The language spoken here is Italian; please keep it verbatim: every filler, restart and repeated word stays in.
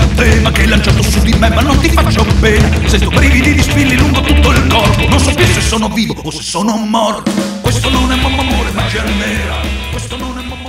tema che hai lanciato su di me, ma non ti faccio bene. Sento brividi di spilli lungo tutto il corpo, non so più se sono vivo o se sono morto. Questo non è mamma amore, magia nera. Questo non è mamma